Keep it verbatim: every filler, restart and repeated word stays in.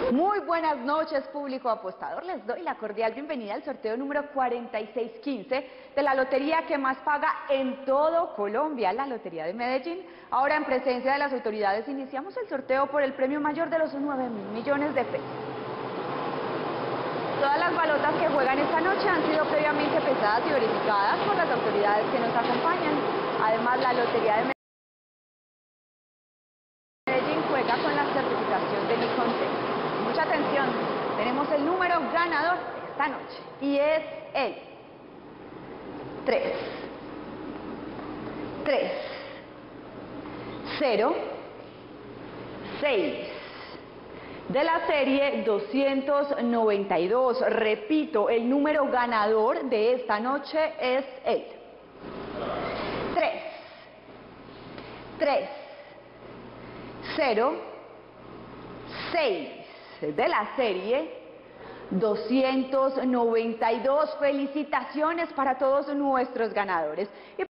Muy buenas noches, público apostador. Les doy la cordial bienvenida al sorteo número cuarenta y seis quince de la lotería que más paga en todo Colombia, la Lotería de Medellín. Ahora, en presencia de las autoridades, iniciamos el sorteo por el premio mayor de los nueve mil millones de pesos. Todas las balotas que juegan esta noche han sido previamente pesadas y verificadas por las autoridades que nos acompañan. Además, la Lotería de Medellín juega con la certificación de Nicontec. Mucha atención, tenemos el número ganador de esta noche y es el tres, tres, cero, seis de la serie doscientos noventa y dos. Repito, el número ganador de esta noche es el tres, tres, cero, seis de la serie doscientos noventa y dos. Felicitaciones para todos nuestros ganadores.